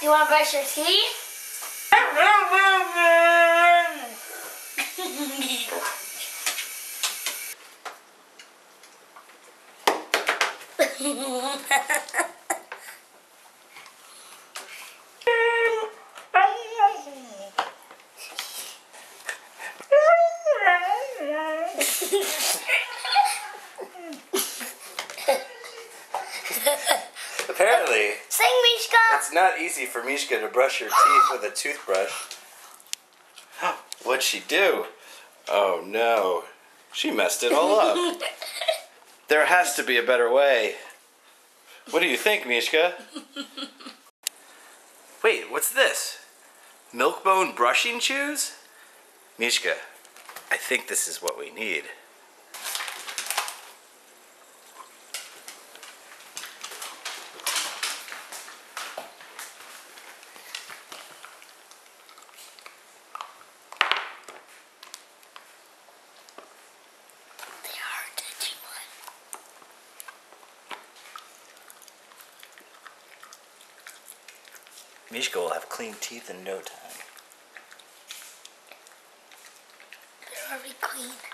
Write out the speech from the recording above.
Do you want to brush your teeth? Apparently, Sing, Mishka. it's not easy for Mishka to brush her teeth with a toothbrush. What'd she do? Oh no, she messed it all up. There has to be a better way. What do you think, Mishka? Wait, what's this? Milk-bone brushing shoes? Mishka, I think this is what we need. Mishka will have clean teeth in no time. They're already clean.